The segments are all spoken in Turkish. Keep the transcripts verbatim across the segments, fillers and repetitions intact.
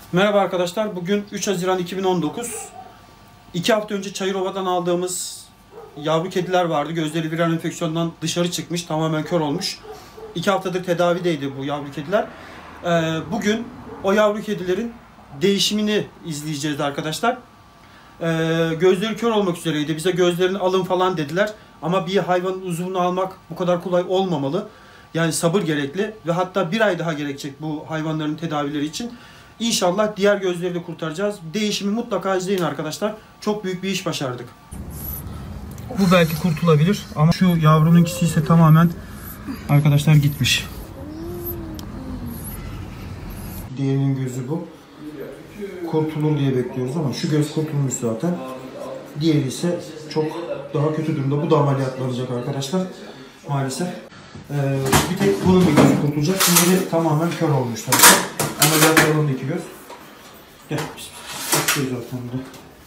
Merhaba arkadaşlar. Bugün üç Haziran iki bin on dokuz. iki hafta önce Çayırova'dan aldığımız yavru kediler vardı. Gözleri viral enfeksiyondan dışarı çıkmış. Tamamen kör olmuş. iki haftadır tedavideydi bu yavru kediler. Ee, bugün o yavru kedilerin değişimini izleyeceğiz arkadaşlar. Ee, gözleri kör olmak üzereydi. Bize gözlerini alın falan dediler. Ama bir hayvanın uzvunu almak bu kadar kolay olmamalı. Yani sabır gerekli ve hatta bir ay daha gerekecek bu hayvanların tedavileri için. İnşallah diğer gözleri de kurtaracağız. Değişimi mutlaka izleyin arkadaşlar. Çok büyük bir iş başardık. Bu belki kurtulabilir ama şu yavrununkisi ise tamamen arkadaşlar gitmiş. Diğerinin gözü bu. Kurtulur diye bekliyoruz ama şu göz kurtulmuş zaten. Diğeri ise çok daha kötü durumda. Bu da ameliyatlanacak arkadaşlar. Maalesef. Ee, bir tek bunun bir gözü kurtulacak. Şimdi tamamen kör olmuşlar. Ameliyatlarının iki göz. Gel. Bakıyor zaten de.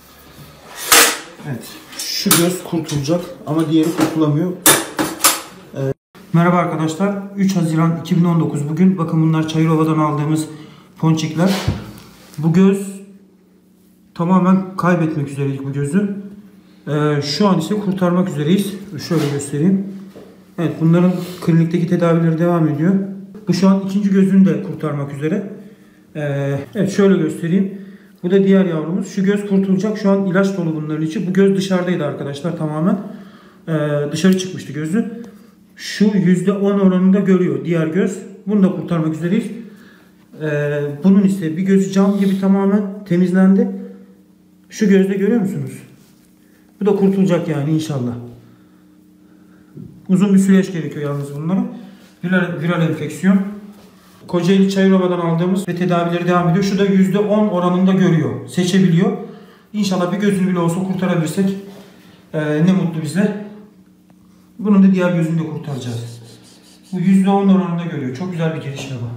Evet. Şu göz kurtulacak ama diğeri kurtulamıyor. Ee, Merhaba arkadaşlar. üç Haziran iki bin on dokuz bugün. Bakın bunlar Çayırova'dan aldığımız ponçikler. Bu göz tamamen kaybetmek üzereydik bu gözü. Ee, şu an ise kurtarmak üzereyiz. Şöyle göstereyim. Evet, bunların klinikteki tedavileri devam ediyor. Bu şu an ikinci gözünü de kurtarmak üzere. Ee, evet, şöyle göstereyim. Bu da diğer yavrumuz. Şu göz kurtulacak. Şu an ilaç dolu bunların içi. Bu göz dışarıdaydı arkadaşlar tamamen. Ee, dışarı çıkmıştı gözü. Şu yüzde on oranında görüyor diğer göz. Bunu da kurtarmak üzereyiz. Ee, bunun ise bir gözü cam gibi tamamen temizlendi. Şu gözde görüyor musunuz? Bu da kurtulacak yani inşallah. Uzun bir süreç gerekiyor yalnız bunlara. Viral, viral enfeksiyon. Kocaeli Çayırova'dan aldığımız ve tedavileri devam ediyor. Şu da yüzde on oranında görüyor. Seçebiliyor. İnşallah bir gözünü bile olsa kurtarabilirsek ee, ne mutlu bize. Bunun da diğer gözünü de kurtaracağız. Bu yüzde on oranında görüyor. Çok güzel bir gelişme bu.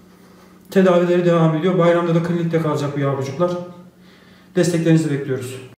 Tedavileri devam ediyor. Bayramda da klinikte kalacak bu yavrucuklar. Desteklerinizi bekliyoruz.